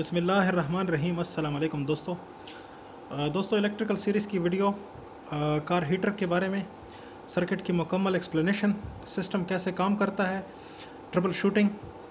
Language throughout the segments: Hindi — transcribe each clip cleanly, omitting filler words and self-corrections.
बिस्मिल्लाहिर्रहमानिर्रहीम। अस्सलाम वालेकुम दोस्तों इलेक्ट्रिकल सीरीज़ की वीडियो कार हीटर के बारे में, सर्किट की मुकम्मल एक्सप्लेनेशन, सिस्टम कैसे काम करता है, ट्रबल शूटिंग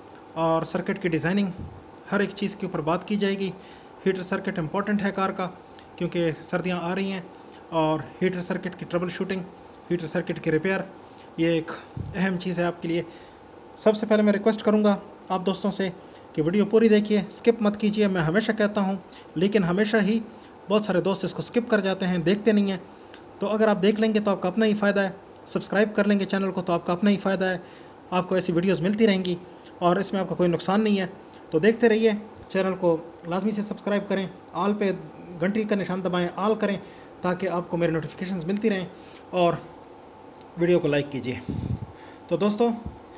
और सर्किट की डिज़ाइनिंग, हर एक चीज़ के ऊपर बात की जाएगी। हीटर सर्किट इम्पॉर्टेंट है कार का, क्योंकि सर्दियां आ रही हैं और हीटर सर्किट की ट्रबल शूटिंग, हीटर सर्किट की रिपेयर, ये एक अहम चीज़ है आपके लिए। सबसे पहले मैं रिक्वेस्ट करूँगा आप दोस्तों से कि वीडियो पूरी देखिए, स्किप मत कीजिए। मैं हमेशा कहता हूँ, लेकिन हमेशा ही बहुत सारे दोस्त इसको स्किप कर जाते हैं, देखते नहीं हैं। तो अगर आप देख लेंगे तो आपका अपना ही फ़ायदा है, सब्सक्राइब कर लेंगे चैनल को तो आपका अपना ही फ़ायदा है। आपको ऐसी वीडियोस मिलती रहेंगी और इसमें आपका कोई नुकसान नहीं है। तो देखते रहिए, चैनल को लाजमी से सब्सक्राइब करें, आल पे घंटी का निशान दबाएँ, आल करें, ताकि आपको मेरे नोटिफिकेशंस मिलती रहें, और वीडियो को लाइक कीजिए। तो दोस्तों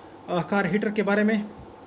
कार हीटर के बारे में,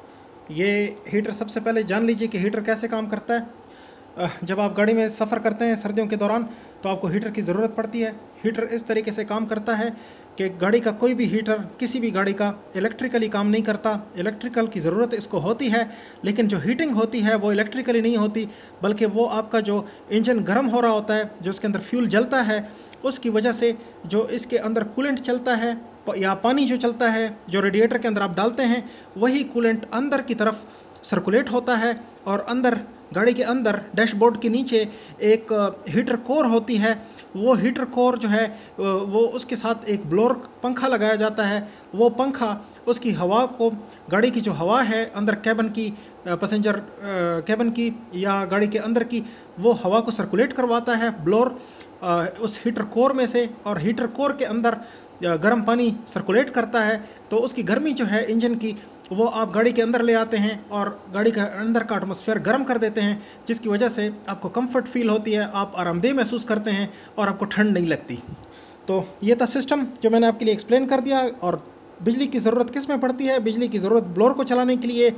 ये हीटर सबसे पहले जान लीजिए कि हीटर कैसे काम करता है। जब आप गाड़ी में सफ़र करते हैं सर्दियों के दौरान तो आपको हीटर की ज़रूरत पड़ती है। हीटर इस तरीके से काम करता है कि गाड़ी का कोई भी हीटर किसी भी गाड़ी का इलेक्ट्रिकली काम नहीं करता। इलेक्ट्रिकल की ज़रूरत इसको होती है, लेकिन जो हीटिंग होती है वो इलेक्ट्रिकली नहीं होती, बल्कि वो आपका जो इंजन गर्म हो रहा होता है, जो इसके अंदर फ्यूल जलता है, उसकी वजह से जो इसके अंदर कूलेंट चलता है या पानी जो चलता है, जो रेडिएटर के अंदर आप डालते हैं, वही कूलेंट अंदर की तरफ सर्कुलेट होता है। और अंदर गाड़ी के अंदर डैशबोर्ड के नीचे एक हीटर कोर होती है। वो हीटर कोर जो है वो उसके साथ एक ब्लोअर पंखा लगाया जाता है। वो पंखा उसकी हवा को, गाड़ी की जो हवा है अंदर कैबिन की, पैसेंजर कैबिन की या गाड़ी के अंदर की, वो हवा को सर्कुलेट करवाता है ब्लोअर उस हीटर कोर में से, और हीटर कोर के अंदर गर्म पानी सर्कुलेट करता है। तो उसकी गर्मी जो है इंजन की, वो आप गाड़ी के अंदर ले आते हैं और गाड़ी के अंदर का एटमॉस्फेयर गर्म कर देते हैं, जिसकी वजह से आपको कंफर्ट फील होती है, आप आरामदेह महसूस करते हैं और आपको ठंड नहीं लगती। तो ये था सिस्टम जो मैंने आपके लिए एक्सप्लेन कर दिया। और बिजली की ज़रूरत किस में पड़ती है? बिजली की ज़रूरत ब्लोअर को चलाने के लिए,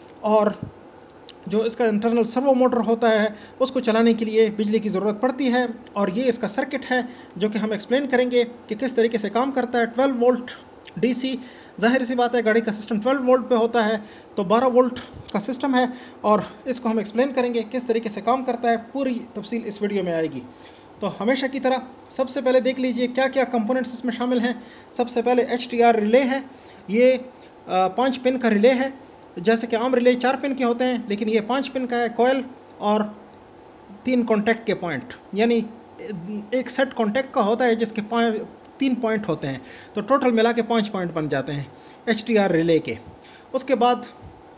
और जो इसका इंटरनल सर्वो मोटर होता है उसको चलाने के लिए बिजली की ज़रूरत पड़ती है। और ये इसका सर्किट है जो कि हम एक्सप्लेन करेंगे कि किस तरीके से काम करता है। 12 वोल्ट डीसी, जाहिर सी बात है गाड़ी का सिस्टम 12 वोल्ट पे होता है, तो 12 वोल्ट का सिस्टम है, और इसको हम एक्सप्लेन करेंगे किस तरीके से काम करता है। पूरी तफसील इस वीडियो में आएगी। तो हमेशा की तरह सबसे पहले देख लीजिए क्या क्या कंपोनेंट्स इसमें शामिल हैं। सबसे पहले HTR रिले है। ये 5 पिन का रिले है। जैसे कि आम रिले 4 पिन के होते हैं, लेकिन ये 5 पिन का है। कॉयल और 3 कॉन्टैक्ट के पॉइंट, यानी एक सेट कॉन्टैक्ट का होता है जिसके 3 पॉइंट होते हैं, तो टोटल मिला के 5 पॉइंट बन जाते हैं HTR रिले के। उसके बाद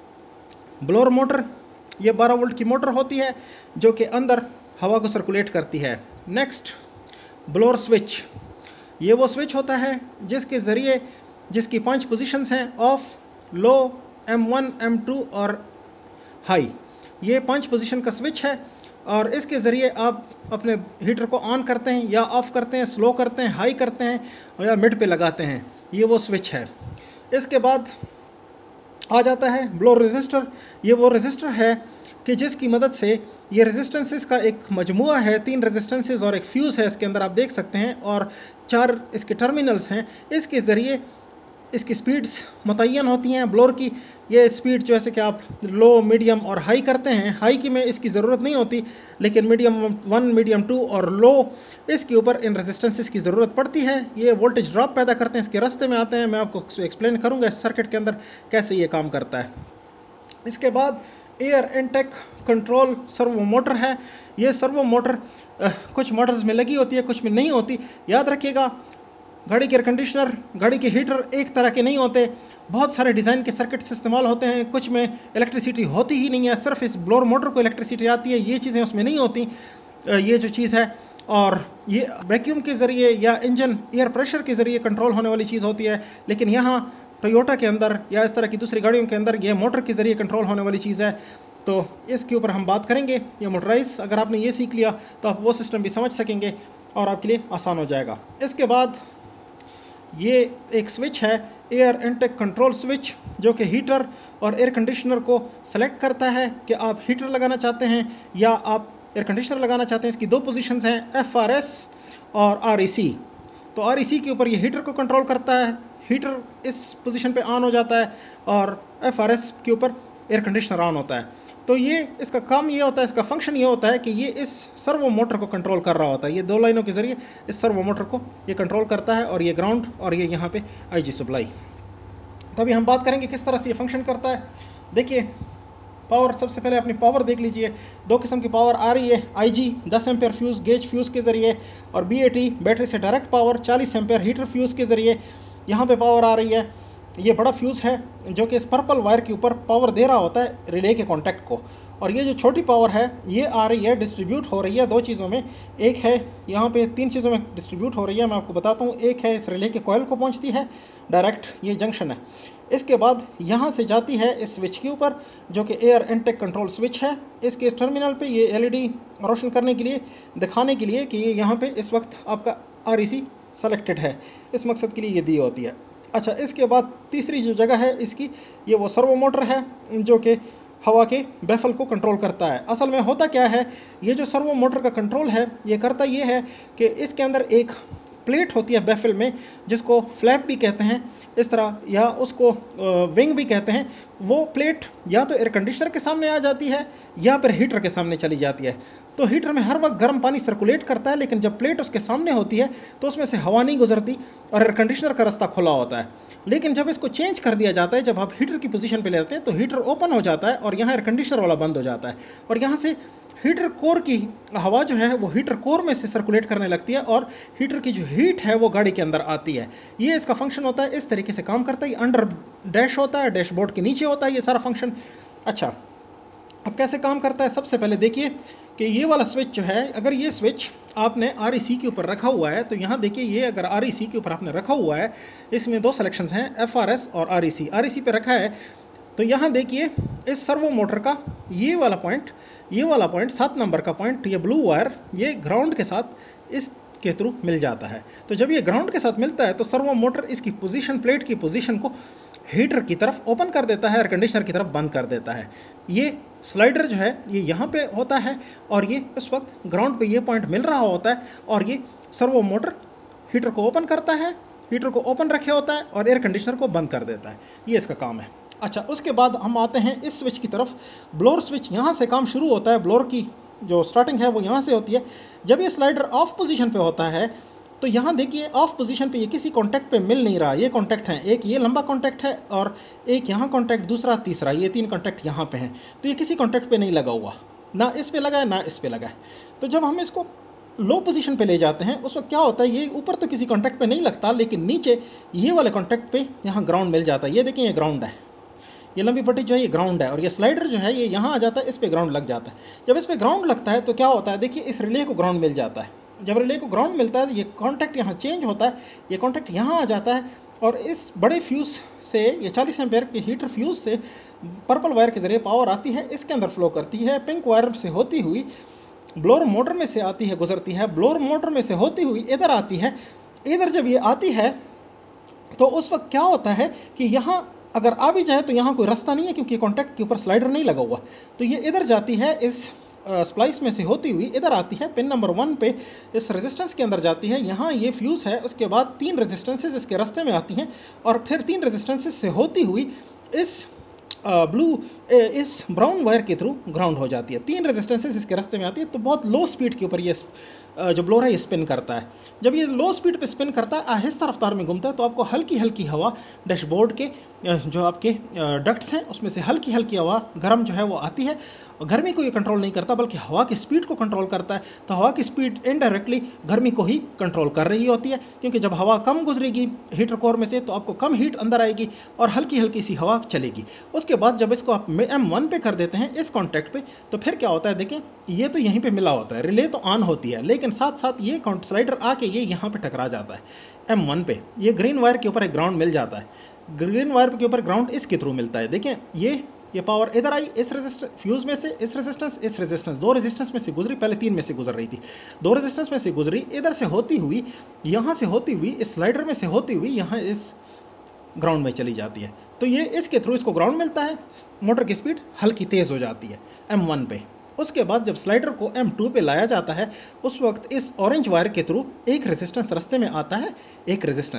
ब्लोअर मोटर, ये 12 वोल्ट की मोटर होती है जो कि अंदर हवा को सर्कुलेट करती है। नेक्स्ट ब्लोअर स्विच, ये वो स्विच होता है जिसके ज़रिए, जिसकी 5 पोजीशंस हैं, ऑफ, लो, M1, M2 और हाई। ये 5 पोजीशन का स्विच है, और इसके ज़रिए आप अपने हीटर को ऑन करते हैं या ऑफ़ करते हैं, स्लो करते हैं, हाई करते हैं या मिड पे लगाते हैं। ये वो स्विच है। इसके बाद आ जाता है ब्लोअर रेजिस्टर। ये वो रेजिस्टर है कि जिसकी मदद से, ये रेजिस्टेंसेस का एक मजमुआ है, 3 रेजिस्टेंसेस और एक फ्यूज़ है इसके अंदर, आप देख सकते हैं, और 4 इसके टर्मिनल्स हैं। इसके ज़रिए इसकी स्पीड्स मुतय्यन होती हैं ब्लोअर की। ये स्पीड जैसे कि आप लो, मीडियम और हाई करते हैं, हाई की में इसकी ज़रूरत नहीं होती, लेकिन मीडियम 1, मीडियम 2 और लो, इसके ऊपर इन रेजिस्टेंसेस की ज़रूरत पड़ती है। ये वोल्टेज ड्रॉप पैदा करते हैं, इसके रास्ते में आते हैं। मैं आपको एक्सप्लेन करूँगा इस सर्किट के अंदर कैसे ये काम करता है। इसके बाद air intake control servo motor है। ये सर्वो मोटर कुछ मोटर्स में लगी होती है, कुछ में नहीं होती। याद रखिएगा, गाड़ी के एयर कंडीशनर, गाड़ी के हीटर एक तरह के नहीं होते। बहुत सारे डिज़ाइन के सर्किट्स इस्तेमाल होते हैं, कुछ में इलेक्ट्रिसिटी होती ही नहीं है, सिर्फ इस ब्लोअर मोटर को इलेक्ट्रिसिटी आती है। ये चीज़ें उसमें नहीं होती, ये जो चीज़ है। और ये वैक्यूम के ज़रिए या इंजन एयर प्रेशर के ज़रिए कंट्रोल होने वाली चीज़ होती है, लेकिन यहाँ टोयोटा के अंदर या इस तरह की दूसरी गाड़ियों के अंदर ये मोटर के ज़रिए कंट्रोल होने वाली चीज़ है। तो इसके ऊपर हम बात करेंगे। ये मोटराइज, अगर आपने ये सीख लिया तो आप वो सिस्टम भी समझ सकेंगे और आपके लिए आसान हो जाएगा। इसके बाद ये एक स्विच है, एयर इनटेक कंट्रोल स्विच, जो कि हीटर और एयर कंडीशनर को सेलेक्ट करता है कि आप हीटर लगाना चाहते हैं या आप एयर कंडीशनर लगाना चाहते हैं। इसकी 2 पोजीशंस हैं, FRS और REC। तो REC के ऊपर ये हीटर को कंट्रोल करता है, हीटर इस पोजीशन पे ऑन हो जाता है, और FRS के ऊपर एयर कंडीशनर ऑन होता है। तो ये इसका काम ये होता है, इसका फंक्शन ये होता है कि ये इस सर्वो मोटर को कंट्रोल कर रहा होता है। ये 2 लाइनों के ज़रिए इस सर्वो मोटर को ये कंट्रोल करता है, और ये ग्राउंड और ये यहाँ पे IG सप्लाई। तो अभी हम बात करेंगे किस तरह से ये फंक्शन करता है। देखिए पावर, सबसे पहले अपनी पावर देख लीजिए। 2 किस्म की पावर आ रही है, IG 10 ampere fuse gauge fuse के ज़रिए, और BAT बैटरी से direct power 40 ampere heater fuse के ज़रिए यहाँ पे पावर आ रही है। ये बड़ा फ्यूज़ है जो कि इस पर्पल वायर के ऊपर पावर दे रहा होता है रिले के कॉन्टैक्ट को। और ये जो छोटी पावर है ये आ रही है, डिस्ट्रीब्यूट हो रही है 2 चीज़ों में। एक है यहाँ पे 3 चीज़ों में डिस्ट्रीब्यूट हो रही है, मैं आपको बताता हूँ। एक है इस रिले के कॉइल को पहुँचती है डायरेक्ट, ये जंक्शन है। इसके बाद यहाँ से जाती है इस स्विच के ऊपर जो कि एयर इनटेक कंट्रोल स्विच है। इसके इस टर्मिनल पे ये LED रोशन करने के लिए, दिखाने के लिए कि ये यहाँ पे इस वक्त आपका REC सेलेक्टेड है, इस मकसद के लिए ये दी होती है। अच्छा, इसके बाद तीसरी जो जगह है इसकी, ये वो सर्वो मोटर है जो कि हवा के बैफल को कंट्रोल करता है। असल में होता क्या है, ये जो सर्वो मोटर का कंट्रोल है ये करता ये है कि इसके अंदर एक प्लेट होती है बैफल में, जिसको फ्लैप भी कहते हैं इस तरह, या उसको विंग भी कहते हैं। वो प्लेट या तो एयर कंडीशनर के सामने आ जाती है या फिर हीटर के सामने चली जाती है। तो हीटर में हर वक्त गर्म पानी सर्कुलेट करता है, लेकिन जब प्लेट उसके सामने होती है तो उसमें से हवा नहीं गुजरती और एयर कंडीशनर का रास्ता खुला होता है। लेकिन जब इसको चेंज कर दिया जाता है, जब आप हीटर की पोजीशन पे ले आते हैं तो हीटर ओपन हो जाता है और यहाँ एयर कंडीशनर वाला बंद हो जाता है, और यहाँ से हीटर कोर की हवा जो है वो हीटर कोर में से सर्कुलेट करने लगती है और हीटर की जो हीट है वो गाड़ी के अंदर आती है। ये इसका फंक्शन होता है, इस तरीके से काम करता है। ये अंडर डैश होता है, डैशबोर्ड के नीचे होता है ये सारा फंक्शन। अच्छा, अब कैसे काम करता है, सबसे पहले देखिए कि ये वाला स्विच जो है, अगर ये स्विच आपने REC के ऊपर रखा हुआ है तो यहाँ देखिए, ये अगर REC के ऊपर आपने रखा हुआ है, इसमें 2 सिलेक्शंस हैं, FRS और REC। REC पे रखा है तो यहाँ देखिए इस सर्वो मोटर का ये वाला पॉइंट 7 नंबर का पॉइंट, ये ब्लू वायर ये ग्राउंड के साथ इस के थ्रू मिल जाता है। तो जब ये ग्राउंड के साथ मिलता है तो सर्वो मोटर इसकी पोजीशन, प्लेट की पोजीशन को हीटर की तरफ ओपन कर देता है, एयर कंडीशनर की तरफ बंद कर देता है। ये स्लाइडर जो है ये यहाँ पे होता है और ये उस वक्त ग्राउंड पे ये पॉइंट मिल रहा होता है, और ये सर्वो मोटर हीटर को ओपन करता है, हीटर को ओपन रखे होता है और एयर कंडीशनर को बंद कर देता है। ये इसका काम है। अच्छा, उसके बाद हम आते हैं इस स्विच की तरफ। ब्लोअर स्विच यहाँ से काम शुरू होता है, ब्लोअर की जो स्टार्टिंग है वो यहाँ से होती है। जब ये स्लाइडर ऑफ पोजीशन पे होता है तो यहाँ देखिए ऑफ पोजीशन पे ये किसी कॉन्टैक्ट पे मिल नहीं रहा। ये कॉन्टैक्ट हैं, एक ये लंबा कॉन्टैक्ट है और एक यहाँ कॉन्टैक्ट, दूसरा, तीसरा, ये 3 कॉन्टैक्ट यहाँ पे हैं। तो ये किसी कॉन्टैक्ट पे नहीं लगा हुआ, ना इस पे लगा है ना इस पे लगा है। तो जब हम इसको लो पोजीशन पे ले जाते हैं उस वक्त क्या होता है, ये ऊपर तो किसी कॉन्टैक्ट पे नहीं लगता, लेकिन नीचे ये वाले कॉन्टैक्ट पे यहाँ ग्राउंड मिल जाता है। ये देखिए ये ग्राउंड है, ये लंबी पट्टी जो है ये ग्राउंड है, और ये स्लाइडर जो है ये यहाँ आ जाता है, इस पे ग्राउंड लग जाता है। जब इस पे ग्राउंड लगता है तो क्या होता है, देखिए इस रिले को ग्राउंड मिल जाता है। जब रिले को ग्राउंड मिलता है तो ये कॉन्टैक्ट यहाँ चेंज होता है, ये कॉन्टैक्ट यहाँ आ जाता है, और इस बड़े फ्यूज़ से, ये 40 एम्पेयर के हीटर फ्यूज़ से पर्पल वायर के ज़रिए पावर आती है, इसके अंदर फ्लो करती है, पिंक वायर से होती हुई ब्लोअर मोटर में से आती है, गुजरती है, ब्लोअर मोटर में से होती हुई इधर आती है। इधर जब ये आती है तो उस वक्त क्या होता है कि यहाँ अगर आ भी जाए तो यहाँ कोई रास्ता नहीं है, क्योंकि कॉन्टैक्ट के ऊपर स्लाइडर नहीं लगा हुआ। तो ये इधर जाती है, इस स्प्लाइस में से होती हुई इधर आती है, पिन नंबर 1 पे इस रेजिस्टेंस के अंदर जाती है। यहाँ ये फ्यूज़ है, उसके बाद 3 रेजिस्टेंसेस इसके रास्ते में आती हैं, और फिर 3 रेजिस्टेंसेस से होती हुई इस इस ब्राउन वायर के थ्रू ग्राउंड हो जाती है। 3 रेजिस्टेंसेस इसके रास्ते में आती है। तो बहुत लो स्पीड के ऊपर ये जो ब्लोअर है ये स्पिन करता है। जब ये लो स्पीड पे स्पिन करता है, आहिस्ता रफ्तार में घूमता है, तो आपको हल्की हल्की हवा डैशबोर्ड के जो आपके डक्ट्स हैं उसमें से हल्की हल्की हवा गर्म जो है वो आती है। और गर्मी को ये कंट्रोल नहीं करता, बल्कि हवा की स्पीड को कंट्रोल करता है। तो हवा की स्पीड इनडायरेक्टली गर्मी को ही कंट्रोल कर रही होती है, क्योंकि जब हवा कम गुजरेगी हीटर कोर में से तो आपको कम हीट अंदर आएगी और हल्की हल्की सी हवा चलेगी। उसके बाद जब इसको आप M1 पे कर देते हैं इस कॉन्टैक्ट पे, तो फिर क्या होता है, देखें ये तो यहीं पे मिला होता है, रिले तो ऑन होती है, लेकिन साथ साथ ये स्लाइडर आके ये यहाँ पे टकरा जाता है M1 पे। ये ग्रीन वायर के ऊपर एक ग्राउंड मिल जाता है, ग्रीन वायर के ऊपर ग्राउंड इसके थ्रू मिलता है। देखें ये पावर इधर आई, इस रेजिस्टेंस फ्यूज़ में से, इस रेजिस्टेंस 2 रेजिस्टेंस में से गुजरी, पहले 3 में से गुजर रही थी, 2 रेजिस्टेंस में से गुजरी, इधर से होती हुई, यहाँ से होती हुई, इस स्लाइडर में से होती हुई यहाँ इस ग्राउंड में चली जाती है। तो ये इसके थ्रू इसको ग्राउंड मिलता है, मोटर की स्पीड हल्की तेज़ हो जाती है M1 पे। उसके बाद जब स्लाइडर को M2 पे लाया जाता है, उस वक्त इस ऑरेंज वायर के थ्रू एक रेजिस्टेंस रास्ते में आता है, एक रेजिस्टेंस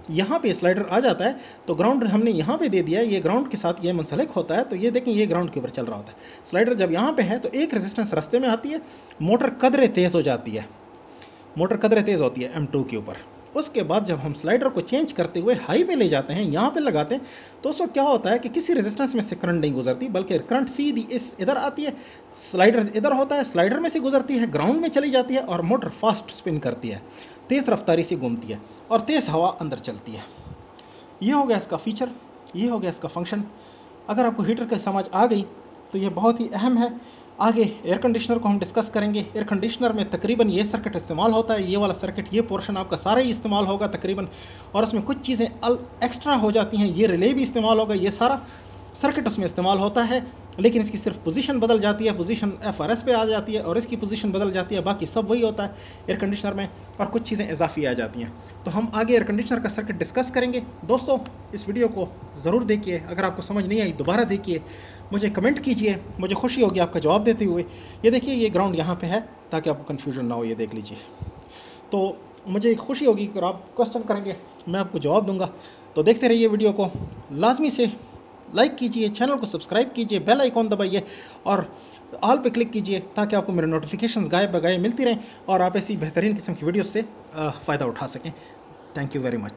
यहाँ पे स्लाइडर आ जाता है तो ग्राउंड हमने यहाँ पे दे दिया है, ये ग्राउंड के साथ ये मुंसलिक होता है, तो ये देखें ये ग्राउंड के ऊपर चल रहा होता है। स्लाइडर जब यहाँ पे है तो एक रेजिस्टेंस रास्ते में आती है, मोटर कदरे तेज़ हो जाती है, मोटर कदरे तेज़ होती है M2 के ऊपर। उसके बाद जब हम स्लाइडर को चेंज करते हुए हाई पे ले जाते हैं, यहाँ पे लगाते हैं, तो उस वक्त क्या होता है कि किसी रेजिस्टेंस में से करंट नहीं गुजरती, बल्कि करंट सीधी इधर आती है, स्लाइडर इधर होता है, स्लाइडर में से गुजरती है, ग्राउंड में चली जाती है और मोटर फास्ट स्पिन करती है, तेज़ रफ्तारी से घूमती है और तेज़ हवा अंदर चलती है। ये हो गया इसका फ़ीचर, ये हो गया इसका फंक्शन। अगर आपको हीटर की समझ आ गई तो ये बहुत ही अहम है। आगे एयर कंडीशनर को हम डिस्कस करेंगे। एयर कंडीशनर में तकरीबन ये सर्किट इस्तेमाल होता है, ये वाला सर्किट, ये पोर्शन आपका सारा ही इस्तेमाल होगा तकरीबन, और उसमें कुछ चीज़ें एक्स्ट्रा हो जाती हैं, ये रिले भी इस्तेमाल होगा, ये सारा सर्किट उसमें इस्तेमाल होता है, लेकिन इसकी सिर्फ पोजीशन बदल जाती है, पोजीशन FRS पे आ जाती है और इसकी पोजीशन बदल जाती है, बाकी सब वही होता है एयर कंडीशनर में, और कुछ चीज़ें इजाफी आ जाती हैं। तो हम आगे एयर कंडीशनर का सर्किट डिस्कस करेंगे। दोस्तों इस वीडियो को ज़रूर देखिए, अगर आपको समझ नहीं आई दोबारा देखिए, मुझे कमेंट कीजिए, मुझे खुशी होगी आपका जवाब देते हुए। ये देखिए ये ग्राउंड यहाँ पे है ताकि आपको कन्फ्यूजन ना हो, ये देख लीजिए। तो मुझे खुशी होगी अगर आप क्वेश्चन करेंगे, मैं आपको जवाब दूंगा। तो देखते रहिए वीडियो को, लाजमी से लाइक कीजिए, चैनल को सब्सक्राइब कीजिए, बेल आइकॉन दबाइए और ऑल पे क्लिक कीजिए ताकि आपको मेरे नोटिफिकेशंस गायब बगाए मिलती रहें और आप ऐसी बेहतरीन किस्म की वीडियोस से फ़ायदा उठा सकें। Thank you very much.